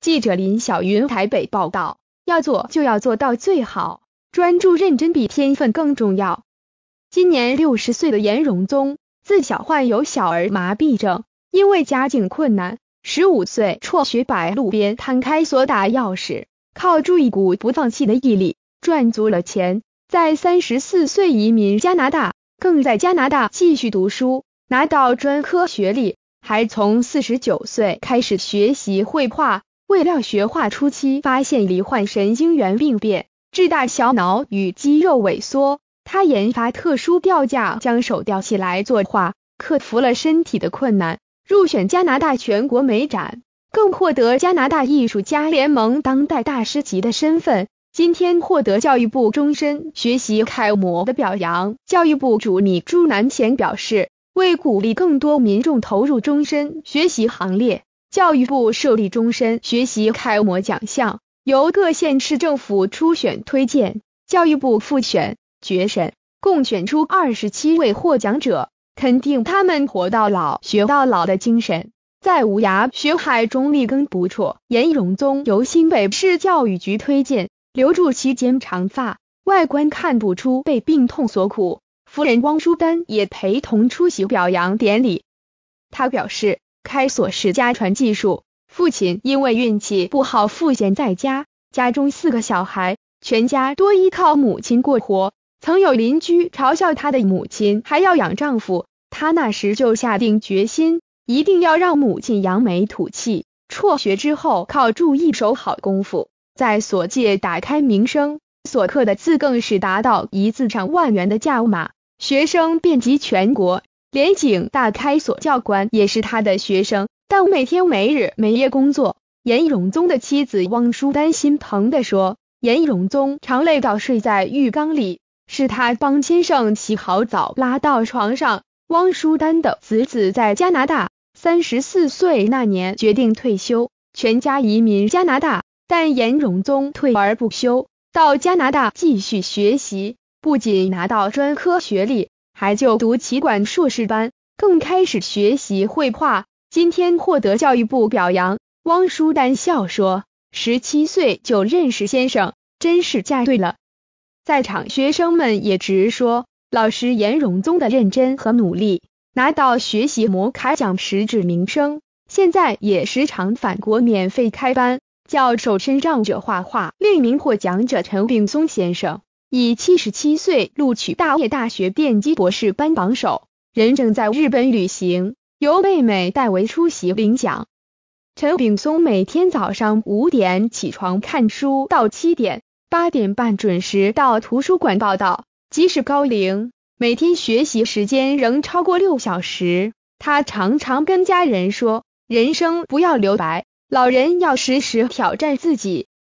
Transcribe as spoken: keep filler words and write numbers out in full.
记者林小云台北报道，要做就要做到最好，专注认真比天分更重要。今年六十岁的严荣宗，自小患有小儿麻痹症，因为家境困难，十五岁辍学摆路边摊开锁打钥匙，靠住一股不放弃的毅力，赚足了钱，在三十四岁移民加拿大，更在加拿大继续读书，拿到专科学历，还从四十九岁开始学习绘画。未料学画初期发现罹患神经元病变，致大小脑与肌肉萎缩，他研发特殊吊架，将手吊起来作画，克服了身体的困难，入选加拿大全国美展，更获得加拿大艺术家联盟当代大师级的身份。今天获得教育部终身学习楷模的表扬。教育部主秘朱南贤表示，为鼓励更多民众投入终身学习行列，教育部设立终身学习楷模奖项，由各县市政府初选推荐，教育部复选、决审，共选出二十七位获奖者，肯定他们活到老学到老的精神，在无涯学海中立耕不辍。严荣宗由新北市教育局推荐，留住其间长发，外观看不出被病痛所苦。夫人汪淑丹也陪同出席表扬典礼。他表示，开锁是家传技术，父亲因为运气不好赋闲在家，家中四个小孩，全家多依靠母亲过活。曾有邻居嘲笑他的母亲还要养丈夫，他那时就下定决心，一定要让母亲扬眉吐气。辍学之后，靠住一手好功夫，在锁界打开名声，锁刻的字更是达到一字上万元的价码，学生遍及全国。连景大开锁教官也是他的学生，但每天没日没夜工作。严荣宗的妻子汪淑丹心疼地说，严荣宗常累到睡在浴缸里，是他帮先生洗好澡拉到床上。汪淑丹的子子在加拿大，三十四岁那年决定退休，全家移民加拿大，但严荣宗退而不休，到加拿大继续学习，不仅拿到专科学历，还就读企管硕士班，更开始学习绘画。今天获得教育部表扬，汪淑丹笑说，十七岁就认识先生，真是嫁对了。在场学生们也直说，老师严荣宗的认真和努力，拿到学习模楷奖实至名声，现在也时常返国免费开班，教手身障者画画。另一名获奖者陈炳松先生，以七十七岁录取大叶大学电机博士班榜首，人正在日本旅行，由妹妹代为出席领奖。陈炳松每天早上五点起床看书，到七点、八点半准时到图书馆报到。即使高龄，每天学习时间仍超过六小时。他常常跟家人说，人生不要留白，老人要时时挑战自己，